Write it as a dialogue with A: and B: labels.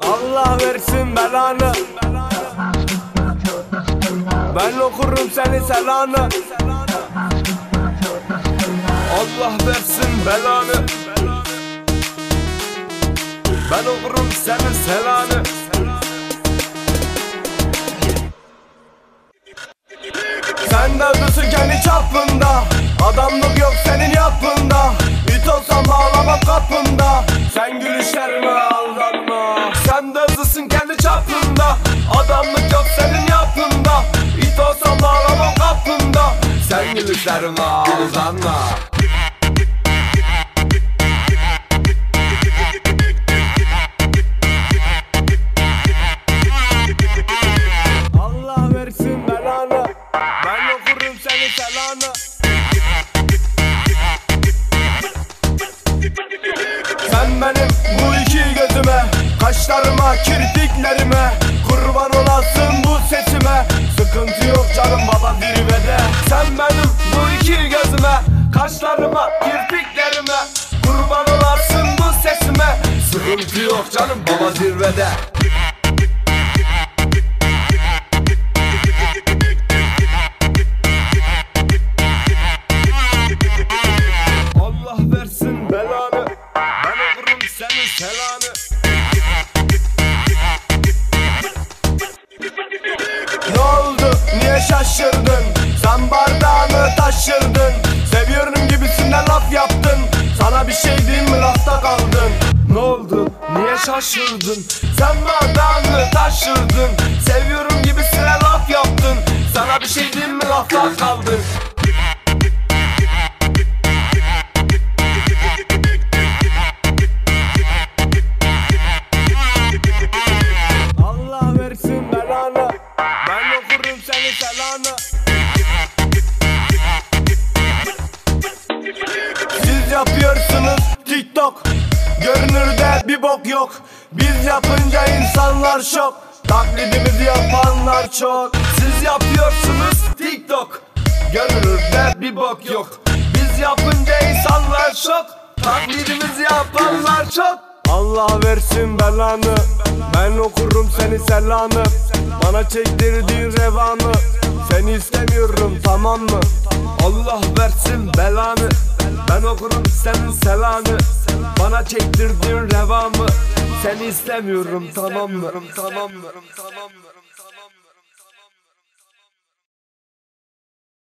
A: Allah versin belanı. Ben okurum senin selanı. Allah versin belanı. Ben okurum senin selanı. Sen de hızlısın kendi çapında. Adamlık yok senin yapında. İt olsam ağlamam kapında. Sen gülüşlerime aldanma. Sen de hızlısın kendi çapında. Adamlık yok senin yapında. İt olsam ağlamam kapında. Sen gülüşlerime aldanma. Allah versin belanı. Ben okurum senin selanı. Sen benim bu iki gözüme, kaşlarıma, kirpiklerime, kurban olasın bu sesime. Sıkıntı yok canım baba zirvede. Sen benim bu iki gözüme, kaşlarıma, kirpiklerime, kurban olasın bu sesime. Sıkıntı yok canım baba zirvede. Allah versin belanı. Ben okurum senin selanı. Ne oldu? Niye şaşırdın? Sen bardağını taşırdın. Seviyorum gibisinden laf yaptın. Sana bir şey diyeyim mi lafta kaldın. Ne oldu? Niye şaşırdın? Sen bardağını taşırdın. Seviyorum gibisinden laf yaptın. Sana bir şey diyeyim mi lafta kaldın. Allah versin belanı. Ben okurum senin selanı. Siz yapıyorsunuz TikTok, görünürde bir bok yok. Biz yapınca insanlar şok. Taklidimizi yapanlar çok. Siz yapıyorsunuz TikTok, görünürde bir bok yok. Biz yapınca insanlar şok. Taklidimizi yapanlar çok. Allah versin belanı. Ben okurum senin selanı. Bana çektirdiğin revanı. Seni istemiyorum tamam mı? Allah versin belanı. Ben okurum senin selanı. Bana çektirdiğin revanı. Seni istemiyorum tamam mı? Tamam mı?